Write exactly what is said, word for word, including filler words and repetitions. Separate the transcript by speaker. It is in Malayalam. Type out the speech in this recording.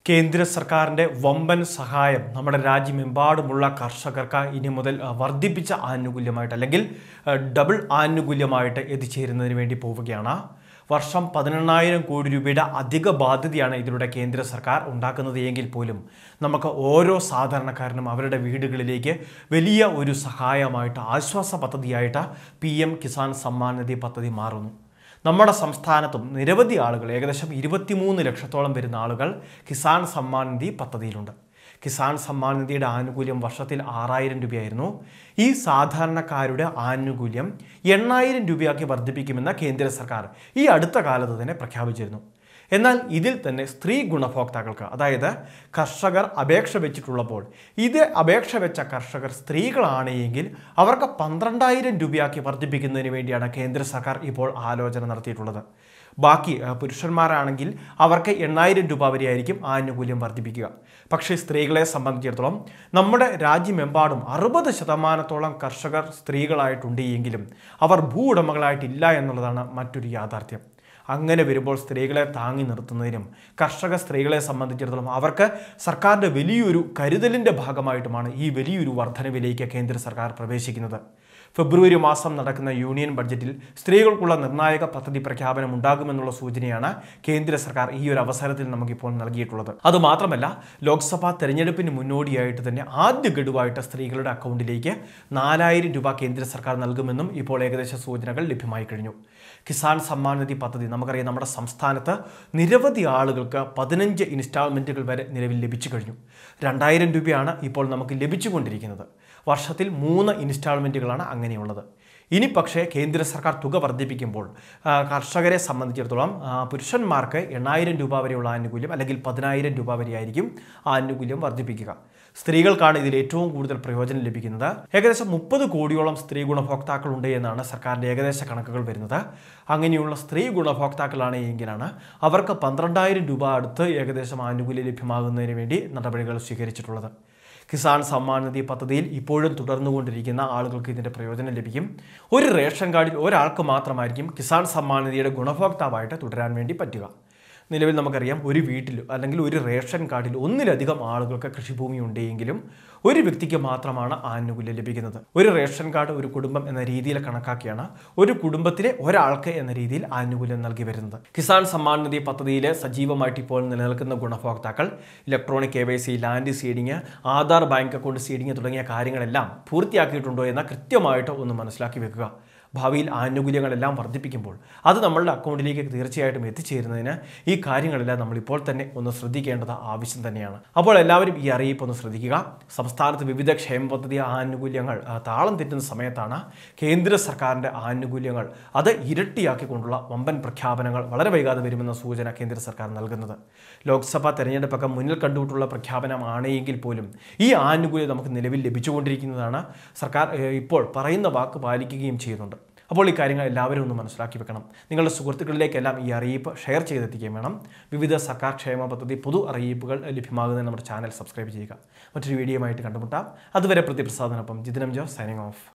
Speaker 1: കേന്ദ്ര സർക്കാരിന്റെ വമ്പൻ സഹായം നമ്മുടെ രാജ്യമെമ്പാടുമുള്ള കർഷകർക്ക് ഇനി മുതൽ വർദ്ധിപ്പിച്ച ആനുകൂല്യമായിട്ട് അല്ലെങ്കിൽ ഡബിൾ ആനുകൂല്യമായിട്ട് എത്തിച്ചേരുന്നതിന് വേണ്ടി പോവുകയാണ്. വർഷം പതിനെണ്ണായിരം കോടി രൂപയുടെ അധിക ബാധ്യതയാണ് ഇതിലൂടെ കേന്ദ്ര സർക്കാർ ഉണ്ടാക്കുന്നത് എങ്കിൽ പോലും നമുക്ക് ഓരോ സാധാരണക്കാരനും അവരുടെ വീടുകളിലേക്ക് വലിയ ഒരു സഹായമായിട്ട് ആശ്വാസ പദ്ധതിയായിട്ട് പി എം കിസാൻ സമ്മാൻ നിധി പദ്ധതി മാറുന്നു. നമ്മുടെ സംസ്ഥാനത്തും നിരവധി ആളുകൾ, ഏകദേശം ഇരുപത്തിമൂന്ന് ലക്ഷത്തോളം വരുന്ന ആളുകൾ കിസാൻ സമ്മാൻ നിധി പദ്ധതിയിലുണ്ട്. കിസാൻ സമ്മാൻ നിധിയുടെ ആനുകൂല്യം വർഷത്തിൽ ആറായിരം രൂപയായിരുന്നു. ഈ സാധാരണക്കാരുടെ ആനുകൂല്യം എണ്ണായിരം രൂപയാക്കി വർദ്ധിപ്പിക്കുമെന്ന് കേന്ദ്ര സർക്കാർ ഈ അടുത്ത കാലത്ത് തന്നെ പ്രഖ്യാപിച്ചിരുന്നു. എന്നാൽ ഇതിൽ തന്നെ സ്ത്രീ ഗുണഭോക്താക്കൾക്ക്, അതായത് കർഷകർ അപേക്ഷ വെച്ചിട്ടുള്ളപ്പോൾ ഇത് അപേക്ഷ വെച്ച കർഷകർ സ്ത്രീകളാണ് എങ്കിൽ അവർക്ക് പന്ത്രണ്ടായിരം രൂപയാക്കി വർദ്ധിപ്പിക്കുന്നതിന് വേണ്ടിയാണ് കേന്ദ്ര സർക്കാർ ഇപ്പോൾ ആലോചന നടത്തിയിട്ടുള്ളത്. ബാക്കി പുരുഷന്മാരാണെങ്കിൽ അവർക്ക് എണ്ണായിരം രൂപ വരെയായിരിക്കും ആനുകൂല്യം വർദ്ധിപ്പിക്കുക. പക്ഷേ സ്ത്രീകളെ സംബന്ധിച്ചിടത്തോളം നമ്മുടെ രാജ്യമെമ്പാടും അറുപത് ശതമാനത്തോളം കർഷകർ സ്ത്രീകളായിട്ടുണ്ട് എങ്കിലും അവർ ഭൂ ഉടമകളായിട്ടില്ല എന്നുള്ളതാണ് മറ്റൊരു യാഥാർത്ഥ്യം. അങ്ങനെ വരുമ്പോൾ സ്ത്രീകളെ താങ്ങി നിർത്തുന്നതിനും കർഷക സ്ത്രീകളെ സംബന്ധിച്ചിടത്തോളം അവർക്ക് സർക്കാരിൻ്റെ വലിയൊരു കരുതലിൻ്റെ ഭാഗമായിട്ടുമാണ് ഈ വലിയൊരു വർധനവിലേക്ക് കേന്ദ്ര സർക്കാർ പ്രവേശിക്കുന്നത്. ഫെബ്രുവരി മാസം നടക്കുന്ന യൂണിയൻ ബഡ്ജറ്റിൽ സ്ത്രീകൾക്കുള്ള നിർണായക പദ്ധതി പ്രഖ്യാപനം ഉണ്ടാകുമെന്നുള്ള സൂചനയാണ് കേന്ദ്ര സർക്കാർ ഈ ഒരു അവസരത്തിൽ നമുക്കിപ്പോൾ നൽകിയിട്ടുള്ളത്. അതുമാത്രമല്ല, ലോക്സഭാ തെരഞ്ഞെടുപ്പിന് മുന്നോടിയായിട്ട് തന്നെ ആദ്യ ഗഡുവായിട്ട് സ്ത്രീകളുടെ അക്കൗണ്ടിലേക്ക് നാലായിരം രൂപ കേന്ദ്ര സർക്കാർ നൽകുമെന്നും ഇപ്പോൾ ഏകദേശ സൂചനകൾ ലഭ്യമായി കഴിഞ്ഞു. കിസാൻ സമ്മാൻ നിധി പദ്ധതി നമുക്കറിയാം, നമ്മുടെ സംസ്ഥാനത്ത് നിരവധി ആളുകൾക്ക് പതിനഞ്ച് ഇൻസ്റ്റാൾമെൻറ്റുകൾ വരെ നിലവിൽ ലഭിച്ചു കഴിഞ്ഞു. രണ്ടായിരം രൂപയാണ് ഇപ്പോൾ നമുക്ക് ലഭിച്ചുകൊണ്ടിരിക്കുന്നത്. വർഷത്തിൽ മൂന്ന് ഇൻസ്റ്റാൾമെൻറ്റുകളാണ് അങ്ങനെയുള്ളത്. ഇനി പക്ഷേ കേന്ദ്ര സർക്കാർ തുക വർദ്ധിപ്പിക്കുമ്പോൾ കർഷകരെ സംബന്ധിച്ചിടത്തോളം പുരുഷന്മാർക്ക് എണ്ണായിരം രൂപ വരെയുള്ള ആനുകൂല്യം അല്ലെങ്കിൽ പതിനായിരം രൂപ വരെയായിരിക്കും ആനുകൂല്യം വർദ്ധിപ്പിക്കുക. സ്ത്രീകൾക്കാണ് ഇതിൽ ഏറ്റവും കൂടുതൽ പ്രയോജനം ലഭിക്കുന്നത്. ഏകദേശം മുപ്പത് കോടിയോളം സ്ത്രീ ഗുണഭോക്താക്കളുണ്ട് എന്നാണ് സർക്കാരിൻ്റെ ഏകദേശ കണക്കുകൾ വരുന്നത്. അങ്ങനെയുള്ള സ്ത്രീ ഗുണഭോക്താക്കളാണ് എങ്കിലാണ് അവർക്ക് പന്ത്രണ്ടായിരം രൂപ അടുത്ത് ഏകദേശം ആനുകൂല്യം ലഭ്യമാകുന്നതിന് വേണ്ടി നടപടികൾ സ്വീകരിച്ചിട്ടുള്ളത്. കിസാൻ സമ്മാൻ നിധി പദ്ധതിയിൽ ഇപ്പോഴും തുടർന്നുകൊണ്ടിരിക്കുന്ന ആളുകൾക്ക് ഇതിൻ്റെ പ്രയോജനം ലഭിക്കും. ഒരു റേഷൻ കാർഡിൽ ഒരാൾക്ക് മാത്രമായിരിക്കും കിസാൻ സമ്മാൻ നിധിയുടെ ഗുണഭോക്താവായിട്ട് തുടരാൻ വേണ്ടി പറ്റുക. നിലവിൽ നമുക്കറിയാം, ഒരു വീട്ടിൽ അല്ലെങ്കിൽ ഒരു റേഷൻ കാർഡിൽ ഒന്നിലധികം ആളുകൾക്ക് കൃഷിഭൂമി ഉണ്ടെങ്കിലും ഒരു വ്യക്തിക്ക് മാത്രമാണ് ആനുകൂല്യം ലഭിക്കുന്നത്. ഒരു റേഷൻ കാർഡ് ഒരു കുടുംബം എന്ന രീതിയിൽ കണക്കാക്കിയാണ് ഒരു കുടുംബത്തിലെ ഒരാൾക്ക് എന്ന രീതിയിൽ ആനുകൂല്യം നൽകി വരുന്നത്. കിസാൻ സമ്മാൻ നിധി പദ്ധതിയിൽ സജീവമായിട്ട് ഇപ്പോൾ നിലനിൽക്കുന്ന ഗുണഭോക്താക്കൾ electronic K Y C, land seeding, Aadhaar bank account seeding തുടങ്ങിയ കാര്യങ്ങളെല്ലാം പൂർത്തിയാക്കിയിട്ടുണ്ടോ എന്ന് കൃത്യമായിട്ട് ഒന്ന് മനസ്സിലാക്കി വെക്കുക. ഭാവിയിൽ ആനുകൂല്യങ്ങളെല്ലാം വർദ്ധിപ്പിക്കുമ്പോൾ അത് നമ്മളുടെ അക്കൗണ്ടിലേക്ക് തീർച്ചയായിട്ടും എത്തിച്ചേരുന്നതിന് ഈ കാര്യങ്ങളെല്ലാം നമ്മളിപ്പോൾ തന്നെ ഒന്ന് ശ്രദ്ധിക്കേണ്ടത് ആവശ്യം തന്നെയാണ്. അപ്പോൾ എല്ലാവരും ഈ അറിയിപ്പ് ഒന്ന് ശ്രദ്ധിക്കുക. സംസ്ഥാനത്ത് വിവിധ ക്ഷേമ പദ്ധതി ആനുകൂല്യങ്ങൾ താളം തെറ്റുന്ന സമയത്താണ് കേന്ദ്ര സർക്കാരിൻ്റെ ആനുകൂല്യങ്ങൾ അത് ഇരട്ടിയാക്കിക്കൊണ്ടുള്ള വമ്പൻ പ്രഖ്യാപനങ്ങൾ വളരെ വൈകാതെ വരുമെന്ന സൂചന കേന്ദ്ര സർക്കാർ നൽകുന്നത്. ലോക്സഭാ തെരഞ്ഞെടുപ്പൊക്കെ മുന്നിൽ കണ്ടുകൊണ്ടുള്ള പ്രഖ്യാപനമാണ് എങ്കിൽ പോലും ഈ ആനുകൂല്യം നമുക്ക് നിലവിൽ ലഭിച്ചുകൊണ്ടിരിക്കുന്നതാണ്. സർക്കാർ ഇപ്പോൾ പറയുന്ന വാക്ക് പാലിക്കുകയും ചെയ്യുന്നുണ്ട്. അപ്പോൾ ഈ കാര്യങ്ങൾ എല്ലാവരും ഒന്ന് മനസ്സിലാക്കി വെക്കണം. നിങ്ങളുടെ സുഹൃത്തുക്കളിലേക്കെല്ലാം ഈ അറിയിപ്പ് ഷെയർ ചെയ്തെത്തിക്കുകയും വേണം. വിവിധ സർക്കാർ ക്ഷേമ പദ്ധതി പൊതു അറിയിപ്പുകൾ ലഭ്യമാകുന്നതിന് നമ്മുടെ ചാനൽ സബ്സ്ക്രൈബ് ചെയ്യുക. മറ്റൊരു വീഡിയോയുമായിട്ട് കണ്ടുമുട്ടാം. അതുവരെ പ്രതിപ്രസാദിനൊപ്പം ജിതിനം ജോ സൈനിങ് ഓഫ്.